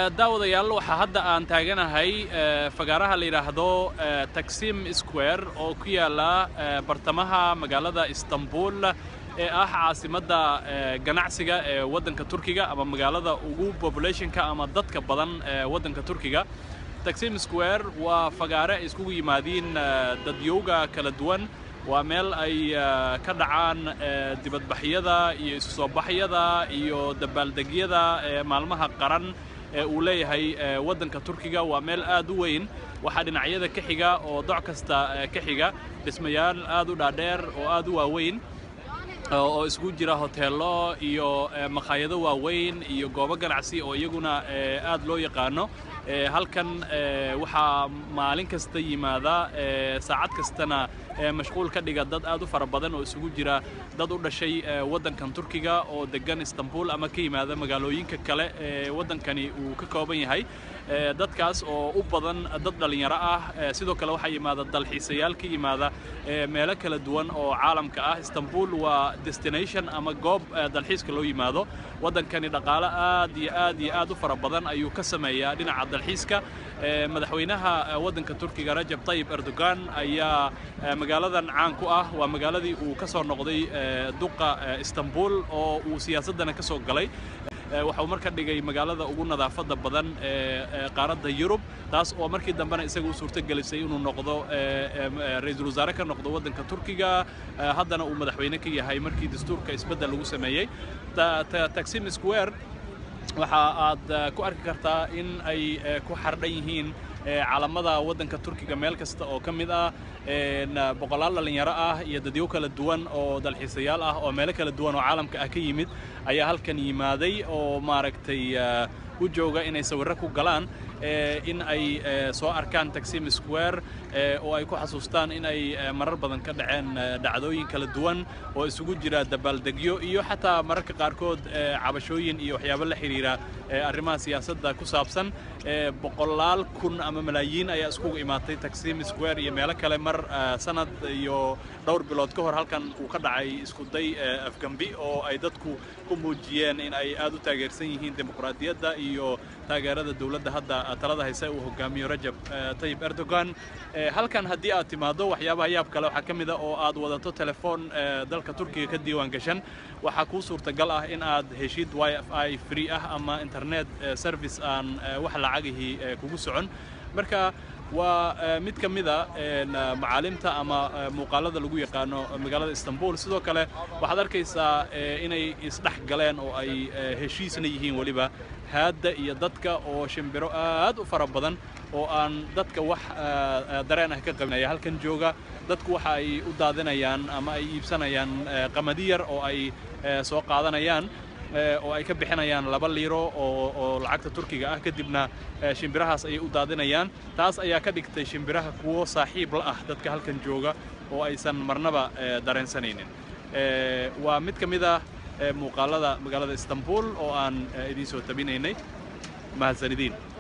daawadayaal waxa hadda aan taaganahay fagaaraha la yiraahdo Taksim Square oo ku yaala bartamaha magaalada Istanbul ee ah caasimadda ganacsiga ee waddanka Turkiga ama magaalada ugu population-ka ama dadka badan ee waddanka Turkiga. Taksim Square waa fagaare ay iskugu yimaadeen dadyowga kala duwan. waa meel ay ka dhacaan dibadbaxyada iyo isu soo baxyada iyo dabaaldegyada maalmaha qaran ee uu leeyahay waddanka Turkiga. waa meel aad u weyn, waxa dhinacyada ka xiga oo doc kasta ka xiga dhismayaal aad u dhaadheer oo aad u waaweyn oo isku jira hoteelo iyo maqaayado waaweyn iyo goobo ganacsi oo iyaguna aad loo yaqaano. halkan waxa maalin kasta yimaada saacad kastana mashquul ka dhiga dad aad u fara badan oo isugu jira dad u dhashay waddankan Turkiga oo degan Istanbul ama ka yimaada magaalooyinka kale ee waddankani uu ka kooban yahay. dadkaas oo u badan dad dhalinyaro ah, sidoo kale waxa yimaada dalxiisayaal ka yimaada meelo kala duwan oo caalamka ah. Istanbul waa destination ama goob dalxiiska loo yimaado. waddankani dhaqaale aad u fara badan ayuu ka sameeyaa dhinaca dalxiiska. madaxweynaha waddanka Turkiga Recep Tayyip Erdogan ayaa magaaladan caan ku ah. waa magaaladii uu ka soo noqday duqa Istanbul oo uu siyaasadana ka soo galay. waxa uu marka dhigay magaalada ugu nadaafadda badan ee qaaradda Yurub, taas oo markii dambena isagu u suurto gelisay inuu noqdo ra'iisul wasaare ka noqdo waddanka Turkiga. haddana uu madaxweyne ka yahay markii dastuurka isbeddel lagu sameeyay. Taksim Square waxa aad ku arki kartaa in ay ku xardhan yihiin calamada waddanka Turkiga meel kasta oo ka mid ah. boqolaal dhalinyaro ah iyo dadyo kala duwan oo dalxiisayaal ah oo meelo kala duwan oo caalamka ah ka yimid ayaa halkan yimaaday oo maaragtay u jooga inay sawirro ku galaan, in ay soo arkaan Taksim Square oo ay ku xasuustaan in ay marar badan ka dhaceen dhacdooyin kala duwan oo isugu jira dabaaldegyo iyo xataa mararka qaarkood cabashooyin iyo waxyaabo la xiriira arrimaha siyaasadda ku saabsan. boqolaal kun ama malaayiin ayaa iskugu imaatay Taksim Square iyo meelo kale mar sanad iyo dhowr bilood ka hor halkan uu ka dhacay isku day afgambi oo ay dadku ku muujiyeen in ay aad u taageersan yihiin dimuqraadiyadda iyo taageerada dawladda hadda talada haysa uu hogaamiyo Recep Tayyip Erdogan. halkan haddii aad timaado waxyaabaha yaab kale waxaa ka mid ah oo aad wadato telefoon dalka Turkiga ka diiwaan gashan, waxaa kuu suurtagal ah in aad heshid Wi-Fi free ah ama internet service aan wax lacagihi kugu socon. marka waa mid ka mid ah macaalimta ama muuqaalada lagu yaqaano magaalada Istanbul. sidoo kale waxaad arkaysaa inay isdhex galeen oo ay heshiisna yihiin waliba haadda iyo dadka oo shimbiro aad u fara badan oo aan dadka wax dareen ah ka qabinaya halkan jooga. dadku waxa ay u daadinayaan ama ay iibsanayaan qamadi yar oo ay soo qaadanayaan oo ay ka bixinayaan 2 liiro oo lacagta Turkiga ah, kadibna shimbirahaas ay u daadinayaan. taas ayaa ka dhigtay shimbiraha kuwo saaxiib la ah dadka halkan jooga oo aysan marnaba dareensanaynin. waa mid ka mid ah muuqaalada magaalada Istanbul oo aan idiin soo tabinaynay. mahadsanidin.